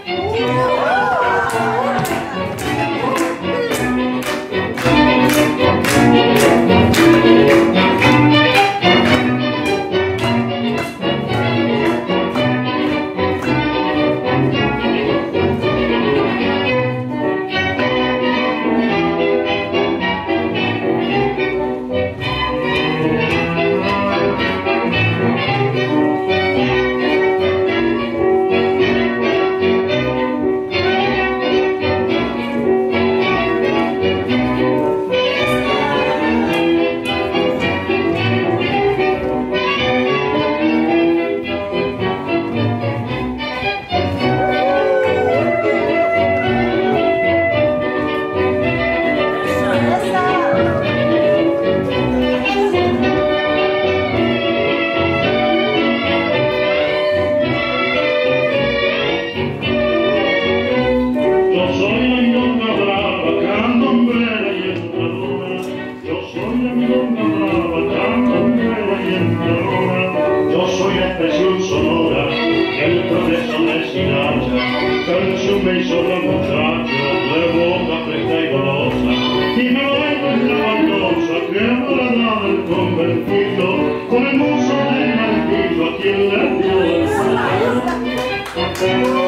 Me hizo la muchacha de boca fresca y golosa y me baila en la baldosa que morada del convertido con el mozo de maldito a quien le dio el